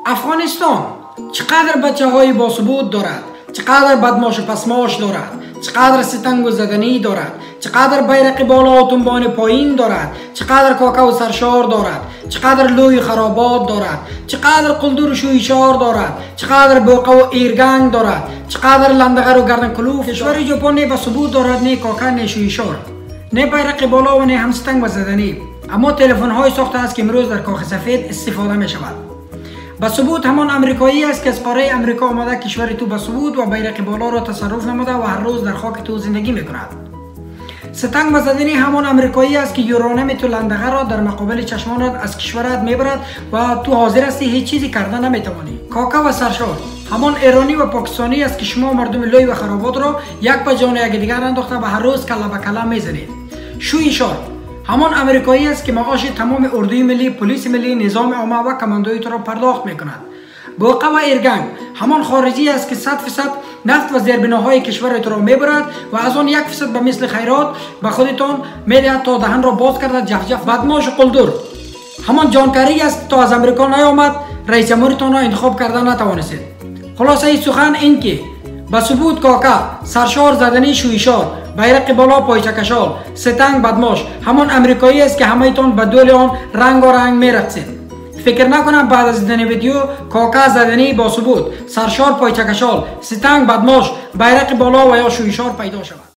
افغانستان چقدر بچه های باثبوت دارد، چقدر بدماش و پسماش دارد، چقدر ستنگ و زدنی دارد، چقدر بیرق بالا و تنبان پایین دارد، چقدر کاکا و سرشار دارد، چقدر لوی خرابات دارد، چقدر قلدر و شویشار دارد، چقدر بوقه و ایرگنگ دارد، چقدر لندغر و گردن کلوف. کشور ژاپن نه باثبوت دارد، نه کاکا، نه شویشار، نه بیرق بالا و نه هم ستنگ و زدنی، اما تلفن های ساخته است که امروز در کاخ سفید استفاده می شود. باثبوت همان امریکایی است که از قاره امریکا آمده کشور تو باثبوت و بیرق بالا را تصرف نموده و هر روز در خاک تو زندگی می کند. ستنگ و زدنی همان امریکایی است که یورانیم تو لندغه را در مقابل چشمانت از کشورت میبرد و تو حاضر هستی هیچ چیزی کرده نمیتوانی. کاکا و سرشار همان ایرانی و پاکستانی است که شما مردم لوی و خرابات را یک به جان یک دیگر انداخته و هر روز کله به کله میزنید. شویشار همان امریکایی است که معاش تمام اردوی ملی، پلیس ملی، نظام عامه و کماندوی تو را پرداخت میکند. بوقه و ایرگنگ همان خارجی است که 100% نفت و زیربناهای کشور تو را میبرد و از آن 1% به مثل خیرات به خودتان میدهد تا دهن را باز کرده. جفجف بدماش و قلدر همان جانکاری است تا از امریکا نیامد رئیس جمهورتان را انتخاب کرده نتوانستید. خلاصه سخن این که باثبوت کاکا، سرشار زدنی شویشار، بیرق بالا پایچه کشال، ستنگ بدماش همان امریکایی است که همه تان به دول آن رنگ و رنگ میرقصید. فکر نکنم بعد از دیدن ویدیو کاکا زدنی باثبوت، سرشار پایچه کشال، ستنگ بدماش، بیرق بالا و یا شویشار پیدا شود.